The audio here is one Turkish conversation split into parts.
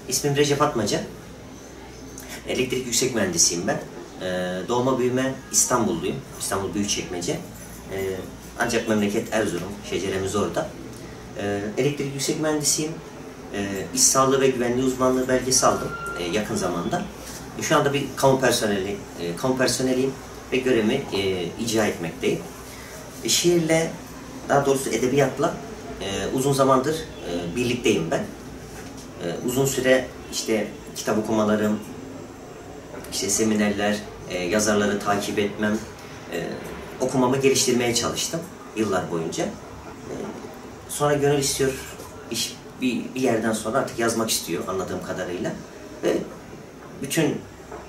İsmim Recep Atmaca. Elektrik yüksek mühendisiyim ben. Doğma büyüme İstanbulluyum. İstanbul Büyükçekmece. Ancak memleket Erzurum. Şeceremiz orada. Elektrik yüksek mühendisiyim. İş sağlığı ve güvenliği uzmanlığı belgesi aldım yakın zamanda. Şu anda bir kamu personeliyim ve görevimi icra etmekteyim. Şiirle, daha doğrusu edebiyatla uzun zamandır birlikteyim ben. Uzun süre işte kitap okumalarım, işte seminerler, yazarları takip etmem, okumamı geliştirmeye çalıştım yıllar boyunca. Sonra gönül istiyor, iş bir yerden sonra artık yazmak istiyor anladığım kadarıyla. Ve bütün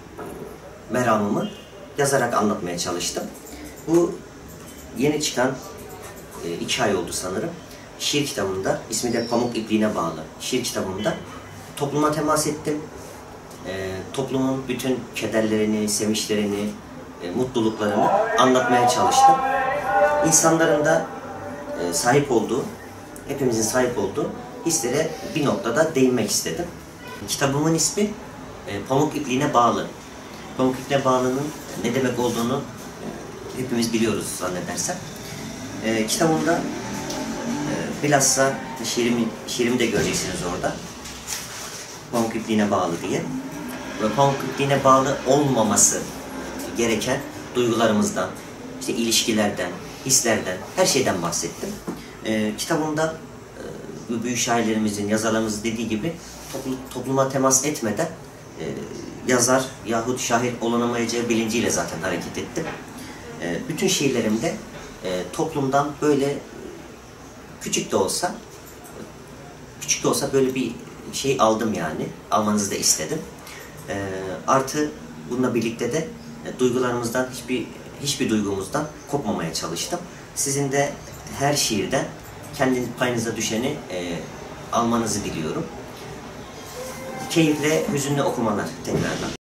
meramımı yazarak anlatmaya çalıştım. Bu yeni çıkan 2 ay oldu sanırım. Şiir kitabımda, ismi de Pamuk İpliğine Bağlı. Şiir kitabımda topluma temas ettim. Toplumun bütün kederlerini, sevinçlerini, mutluluklarını anlatmaya çalıştım. İnsanların da sahip olduğu, hepimizin sahip olduğu hislere bir noktada değinmek istedim. Kitabımın ismi Pamuk İpliğine Bağlı. Pamuk İpliğine Bağlı'nın ne demek olduğunu hepimiz biliyoruz zannedersem. Kitabımda bilhassa şiirimi de göreceksiniz orada. Pamuk ipliğine bağlı diye. Ve pamuk ipliğine bağlı olmaması gereken duygularımızdan, işte ilişkilerden, hislerden, her şeyden bahsettim. Kitabımda büyük şairlerimizin, yazarlarımızın dediği gibi topluma temas etmeden yazar yahut şair olunamayacağı bilinciyle zaten hareket ettim. Bütün şiirlerimde toplumdan böyle küçük de olsa böyle bir şey aldım yani. Almanızı da istedim. Artı bununla birlikte de duygularımızdan hiçbir duygumuzdan kopmamaya çalıştım. Sizin de her şiirden kendi payınıza düşeni almanızı diliyorum. Keyifle, hüzünlü okumalar tekrardan.